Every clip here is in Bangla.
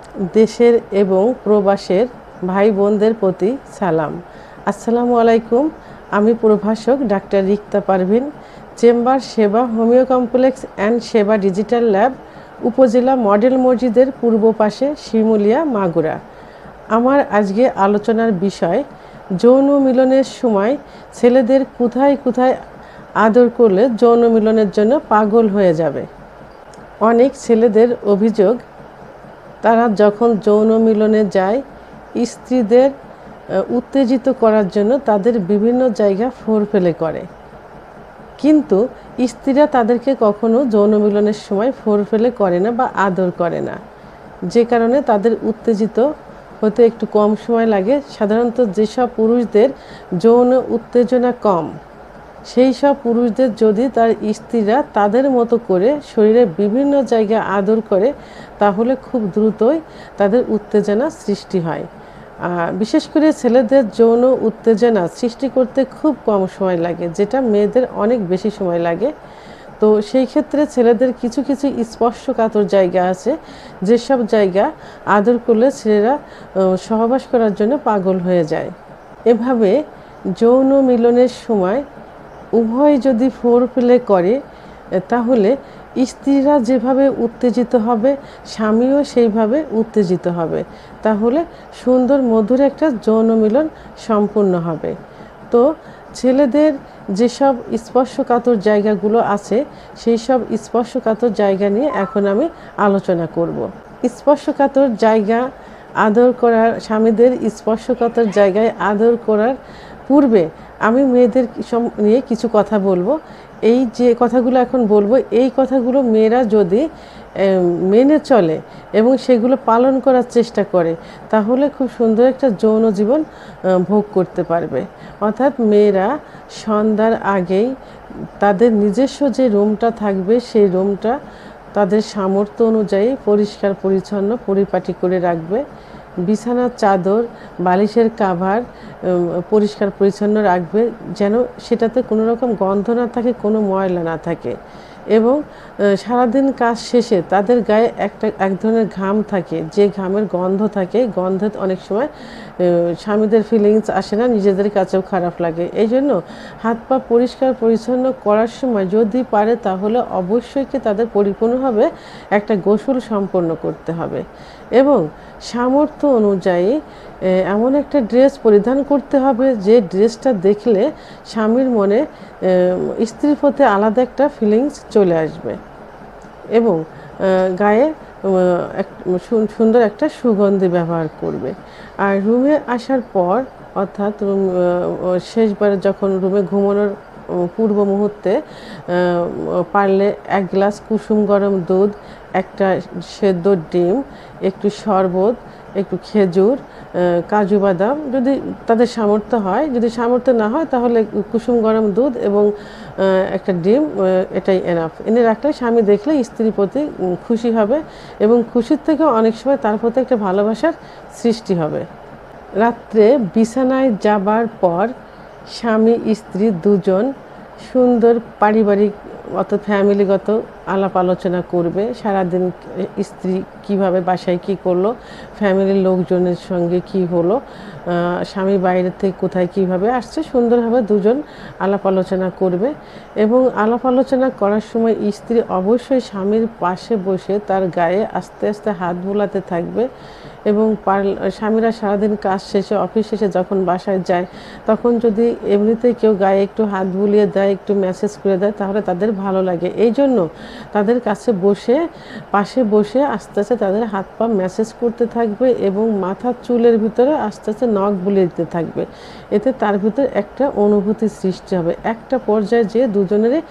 দেশের এবং প্রবাসের ভাই বোনদের প্রতি সালাম। আসসালামু আলাইকুম। আমি প্রভাষক doctor Rikta Parvin, chamber Seba homeo complex and Seba digital lab, উপজেলা মডেল মসজিদের পূর্ব পাশে, শিমুলিয়া, মাগুরা। আমার আজকে আলোচনার বিষয় যৌন মিলনের সময় ছেলেদের কোথায় কোথায় আদর করলে যৌন মিলনের জন্য পাগল হয়ে যাবে। অনেক ছেলেদের অভিযোগ, তারা যখন যৌন মিলনে যায় স্ত্রীদের উত্তেজিত করার জন্য তাদের বিভিন্ন জায়গা ফোরপ্লে করে, কিন্তু স্ত্রীরা তাদেরকে কখনো যৌন মিলনের সময় ফোরপ্লে করে না বা আদর করে না, যে কারণে তাদের উত্তেজিত হতে একটু কম সময় লাগে। সাধারণত যেসব পুরুষদের যৌন উত্তেজনা কম, সেই সব পুরুষদের যদি তার স্ত্রীরা তাদের মতো করে শরীরের বিভিন্ন জায়গায় আদর করে, তাহলে খুব দ্রুতই তাদের উত্তেজনা সৃষ্টি হয়। বিশেষ করে ছেলেদের যৌন উত্তেজনা সৃষ্টি করতে খুব কম সময় লাগে, যেটা মেয়েদের অনেক বেশি সময় লাগে। তো সেই ক্ষেত্রে ছেলেদের কিছু কিছু স্পর্শকাতর জায়গা আছে, যেসব জায়গা আদর করলে ছেলেরা সহবাস করার জন্য পাগল হয়ে যায়। এভাবে যৌন মিলনের সময় উভয় যদি ফোরপ্লে করে, তাহলে স্ত্রীরা যেভাবে উত্তেজিত হবে স্বামীও সেইভাবে উত্তেজিত হবে, তাহলে সুন্দর মধুর একটা যৌন মিলন সম্পূর্ণ হবে। তো ছেলেদের যেসব স্পর্শকাতর জায়গাগুলো আছে, সেই সব স্পর্শকাতর জায়গা নিয়ে এখন আমি আলোচনা করব। স্পর্শকাতর জায়গা আদর করার, স্বামীদের স্পর্শকাতর জায়গায় আদর করার পূর্বে আমি মেয়েদের নিয়ে কিছু কথা বলবো। এই যে কথাগুলো এখন বলবো, এই কথাগুলো মেয়েরা যদি মেনে চলে এবং সেগুলো পালন করার চেষ্টা করে, তাহলে খুব সুন্দর একটা যৌন জীবন ভোগ করতে পারবে। অর্থাৎ মেয়েরা সন্ধ্যার আগেই তাদের নিজস্ব যে রুমটা থাকবে, সেই রুমটা তাদের সামর্থ্য অনুযায়ী পরিষ্কার পরিচ্ছন্ন পরিপাটি করে রাখবে। বিছানার চাদর, বালিশের কাভার পরিষ্কার পরিচ্ছন্ন রাখবে, যেন সেটাতে কোনো রকম গন্ধ না থাকে, কোনো ময়লা না থাকে। এবং সারাদিন কাজ শেষে তাদের গায়ে এক ধরনের ঘাম থাকে, যে ঘামের গন্ধ থাকে, গন্ধে অনেক সময় স্বামীদের ফিলিংস আসে না, নিজেদের কাছেও খারাপ লাগে। এই জন্য হাত পা পরিষ্কার পরিচ্ছন্ন করার সময় যদি পারে, তাহলে অবশ্যই তাদের পরিপূর্ণভাবে একটা গোসল সম্পন্ন করতে হবে এবং সামর্থ্য অনুযায়ী এমন একটা ড্রেস পরিধান করতে হবে, যে ড্রেসটা দেখলে স্বামীর মনে স্ত্রীর প্রতি আলাদা একটা ফিলিংস চলে আসবে এবং গায়ে সুন্দর একটা সুগন্ধি ব্যবহার করবে। আর রুমে আসার পর, অর্থাৎ শেষবার যখন রুমে ঘুমানোর পূর্ব মুহূর্তে পারলে 1 গ্লাস কুসুম গরম দুধ, একটা সেদ্ধ ডিম, একটু শরবত, একটু খেজুর, কাজু বাদাম, যদি তাদের সামর্থ্য হয়। যদি সামর্থ্য না হয়, তাহলে কুসুম গরম দুধ এবং একটা ডিম, এটাই এনাফ। এনে রাখলে স্বামী দেখলে স্ত্রীর প্রতি খুশি হবে এবং খুশির থেকে অনেক সময় তার প্রতি একটা ভালোবাসার সৃষ্টি হবে। রাত্রে বিছানায় যাবার পর স্বামী স্ত্রী দুজন সুন্দর পারিবারিক অর্থাৎ ফ্যামিলিগত আলাপ আলোচনা করবে। সারাদিন স্ত্রী কিভাবে বাসায় কি করলো, ফ্যামিলির লোকজনের সঙ্গে কি হলো, স্বামী বাইরে থেকে কোথায় কিভাবে আসছে, সুন্দরভাবে দুজন আলাপ আলোচনা করবে। এবং আলাপ আলোচনা করার সময় স্ত্রী অবশ্যই স্বামীর পাশে বসে তার গায়ে আস্তে আস্তে হাত বোলাতে থাকবে এবং স্বামীরা সারাদিন কাজ শেষে, অফিস শেষে যখন বাসায় যায়, তখন যদি এমনিতেই কেউ গায়ে একটু হাত বুলিয়ে দেয়, একটু ম্যাসেজ করে দেয়, তাহলে তাদের ভালো লাগে। এই জন্য তাদের কাছে বসে, পাশে বসে আস্তে আস্তে তাদের হাত পা ম্যাসেজ করতে থাকবে এবং মাথার চুলের ভিতরে আস্তে আস্তে নখ বুলিয়ে দিতে থাকবে। এতে তার ভিতরে একটা অনুভূতি সৃষ্টি হবে। একটা পর্যায়ে যে দুজনেরই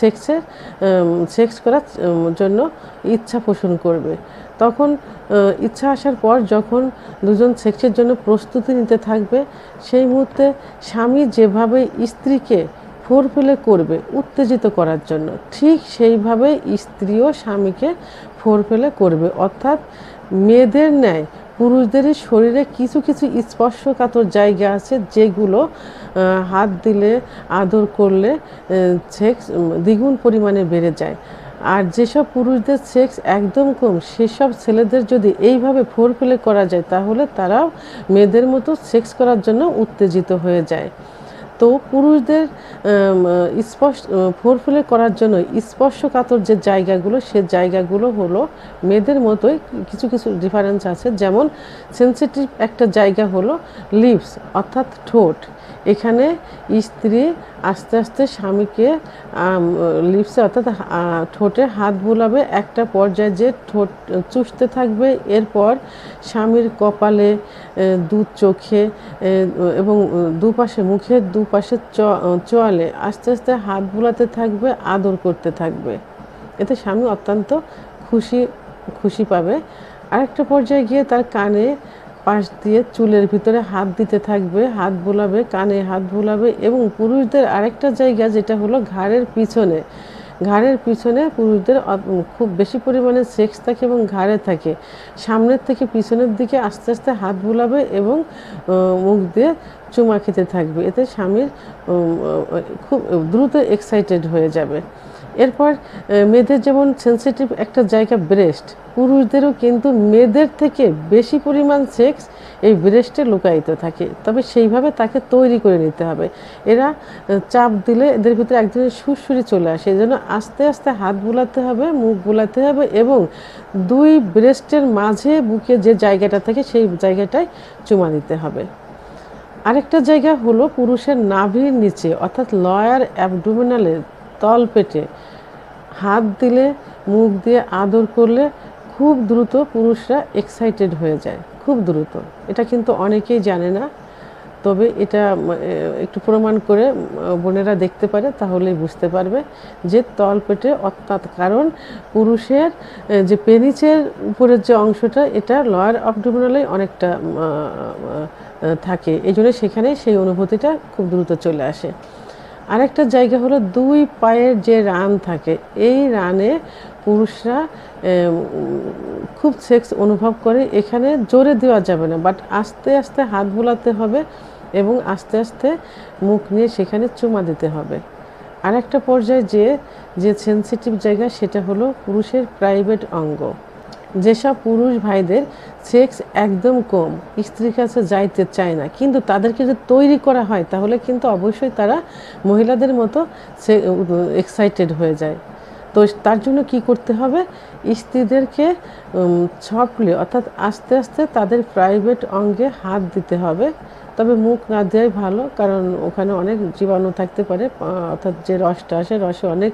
সেক্স করার জন্য ইচ্ছা পোষণ করবে। তখন ইচ্ছা আসার পর যখন দুজন সেক্সের জন্য প্রস্তুতি নিতে থাকবে, সেই মুহূর্তে স্বামী যেভাবে স্ত্রীকে ফোরপ্লে করবে উত্তেজিত করার জন্য, ঠিক সেইভাবে স্ত্রীও স্বামীকে ফোরপ্লে করবে। অর্থাৎ মেয়েদের ন্যায় পুরুষদেরই শরীরে কিছু কিছু স্পর্শকাতর জায়গা আছে, যেগুলো হাত দিলে, আদর করলে সেক্স দ্বিগুণ পরিমাণে বেড়ে যায়। আর যেসব পুরুষদের সেক্স একদম কম সেসব ছেলেদের যদি এইভাবে ফোরপ্লে করা যায় তাহলে তারাও মেয়েদের মতো সেক্স করার জন্য উত্তেজিত হয়ে যায়। তো পুরুষদের ফোরপ্লে করার জন্য স্পর্শকাতর যে জায়গাগুলো সে জায়গাগুলো হলো মেয়েদের মতোই, কিছু কিছু ডিফারেন্স আছে। যেমন সেন্সিটিভ একটা জায়গা হলো লিপস অর্থাৎ ঠোঁট। এখানে স্ত্রী আস্তে আস্তে স্বামীকে লিপসে অর্থাৎ ঠোঁটে হাত বুলাবে, একটা পর্যায়ে যে ঠোঁট চুষতে থাকবে, এরপর স্বামীর কপালে, দু চোখে এবং দুপাশে মুখের দুপাশে চোয়ালে আস্তে আস্তে হাত বুলাতে থাকবে, আদর করতে থাকবে। এতে স্বামী অত্যন্ত খুশি পাবে। আরেকটা পর্যায়ে গিয়ে তার কানে পাশ দিয়ে চুলের ভিতরে হাত দিতে থাকবে, হাত বুলাবে, কানে হাত বুলাবে। এবং পুরুষদের আরেকটা জায়গা যেটা হলো ঘাড়ের পিছনে পুরুষদের খুব বেশি পরিমাণে সেক্স থাকে এবং ঘাড়ে থাকে। সামনের থেকে পিছনের দিকে আস্তে আস্তে হাত বুলাবে এবং মুখ দিয়ে চুমা খেতে থাকবে। এতে স্বামীর খুব দ্রুত এক্সাইটেড হয়ে যাবে। এরপর মেয়েদের যেমন সেন্সিটিভ একটা জায়গা ব্রেস্ট, পুরুষদেরও কিন্তু মেয়েদের থেকে বেশি পরিমাণ সেক্স এই ব্রেস্টে লুকায়িত থাকে, তবে সেইভাবে তাকে তৈরি করে নিতে হবে। এরা চাপ দিলে এদের ভিতরে এক ধরনের সুরসুরি চলে আসে, এই জন্য আস্তে আস্তে হাত বুলাতে হবে, মুখ বুলাতে হবে এবং দুই ব্রেস্টের মাঝে বুকে যে জায়গাটা থাকে সেই জায়গাটায় চুমা দিতে হবে। আরেকটা জায়গা হলো পুরুষের নাভির নিচে অর্থাৎ লয়ার অ্যাবডোমিনালের তলপেটে হাত দিলে, মুখ দিয়ে আদর করলে খুব দ্রুত পুরুষরা এক্সাইটেড হয়ে যায়, খুব দ্রুত। এটা কিন্তু অনেকেই জানে না, তবে এটা একটু প্রমাণ করে বোনেরা দেখতে পারে, তাহলেই বুঝতে পারবে যে তলপেটে অর্থাৎ, কারণ পুরুষের যে পেনিসের উপরের যে অংশটা এটা লয়ার অ্যাবডোমিনালে অনেকটা থাকে, এই জন্য সেখানে সেই অনুভূতিটা খুব দ্রুত চলে আসে। আরেকটা জায়গা হলো দুই পায়ের যে রান থাকে, এই রানে পুরুষরা খুব সেক্স অনুভব করে। এখানে জোরে দেওয়া যাবে না, বাট আস্তে আস্তে হাত বোলাতে হবে এবং আস্তে আস্তে মুখ নিয়ে সেখানে চুমা দিতে হবে। আরেকটা পর্যায়ে যে সেন্সিটিভ জায়গা সেটা হলো পুরুষের প্রাইভেট অঙ্গ। যেসব পুরুষ ভাইদের সেক্স একদম কম, স্ত্রীর কাছে যাইতে চায় না, কিন্তু তাদেরকে যদি তৈরি করা হয় তাহলে কিন্তু অবশ্যই তারা মহিলাদের মতো এক্সাইটেড হয়ে যায়। তো তার জন্য কি করতে হবে, স্ত্রীদেরকে সফটলি অর্থাৎ আস্তে আস্তে তাদের প্রাইভেট অঙ্গে হাত দিতে হবে, তবে মুখ না দেওয়াই ভালো, কারণ ওখানে অনেক জীবাণু থাকতে পারে, অর্থাৎ যে রসটা আসে রসে অনেক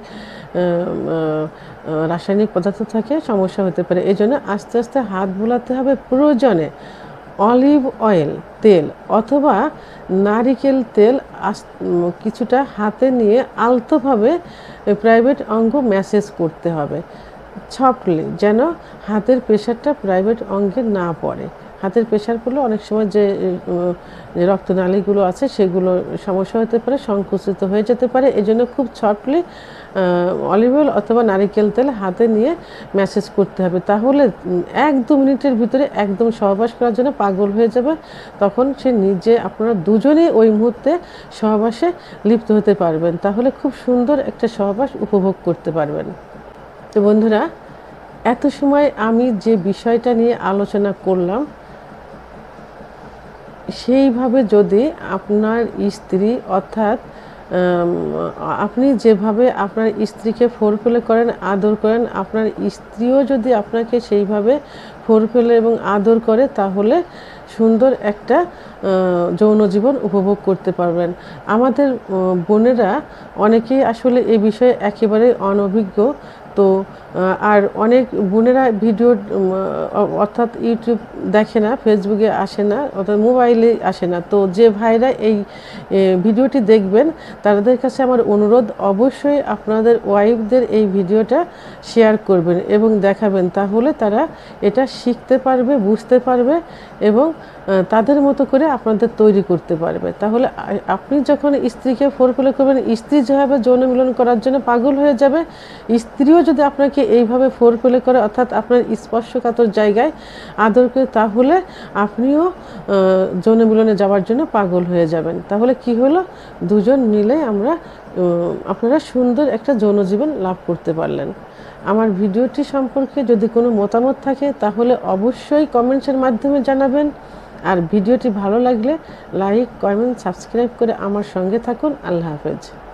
রাসায়নিক পদার্থ থাকে, সমস্যা হতে পারে। এই জন্য আস্তে আস্তে হাত বুলাতে হবে। প্রয়োজনে অলিভ অয়েল তেল অথবা নারিকেল তেল কিছুটা হাতে নিয়ে আলতোভাবে প্রাইভেট অঙ্গ ম্যাসেজ করতে হবে সফটলি, যেন হাতের প্রেশারটা প্রাইভেট অঙ্গে না পড়ে। হাতের প্রেশার পড়লে অনেক সময় যে রক্তনালীগুলো আছে সেগুলো সমস্যা হতে পারে, সংকুচিত হয়ে যেতে পারে। এই জন্য খুব সফটলি অলিভ অয়েল অথবা নারিকেল তেল হাতে নিয়ে ম্যাসেজ করতে হবে, তাহলে 1-2 মিনিটের ভিতরে একদম সহবাস করার জন্য পাগল হয়ে যাবে। তখন সে নিজে, আপনারা দুজনেই ওই মুহূর্তে সহবাসে লিপ্ত হতে পারবেন, তাহলে খুব সুন্দর একটা সহবাস উপভোগ করতে পারবেন। তো বন্ধুরা, এত সময় আমি যে বিষয়টা নিয়ে আলোচনা করলাম সেইভাবে যদি আপনার স্ত্রী অর্থাৎ আপনি যেভাবে আপনার স্ত্রীকে ফোরপ্লে করেন, আদর করেন, আপনার স্ত্রীও যদি আপনাকে সেইভাবে ফোরপ্লে এবং আদর করে তাহলে সুন্দর একটা যৌন জীবন উপভোগ করতে পারবেন। আমাদের বোনেরা অনেকেই আসলে এই বিষয়ে একেবারে অনভিজ্ঞ, তো আর অনেক বোনেরা ভিডিও অর্থাৎ ইউটিউব দেখে না, ফেসবুকে আসে না, অর্থাৎ মোবাইলে আসে না। তো যে ভাইরা এই ভিডিওটি দেখবেন তাদের কাছে আমার অনুরোধ, অবশ্যই আপনাদের ওয়াইফদের এই ভিডিওটা শেয়ার করবেন এবং দেখাবেন, তাহলে তারা এটা শিখতে পারবে, বুঝতে পারবে এবং তাদের মতো করে আপনাদের তৈরি করতে পারবে। তাহলে আপনি যখন স্ত্রীকে ফোরপ্লে করবেন, স্ত্রী যেভাবে যৌন মিলন করার জন্য পাগল হয়ে যাবে, স্ত্রীও যদি আপনাকে এইভাবে ফোরপ্লে করে অর্থাৎ আপনার স্পর্শকাতর জায়গায় আদর করে, তাহলে আপনিও যৌন মিলনে যাওয়ার জন্য পাগল হয়ে যাবেন। তাহলে কি হলো, দুজন মিলে আপনারা সুন্দর একটা যৌন জীবন লাভ করতে পারলেন। আমার ভিডিওটি সম্পর্কে যদি কোনো মতামত থাকে তাহলে অবশ্যই কমেন্টসের মাধ্যমে জানাবেন। আর ভিডিওটি ভালো লাগলে লাইক, কমেন্ট, সাবস্ক্রাইব করে আমার সঙ্গে থাকুন। আল্লাহ হাফেজ।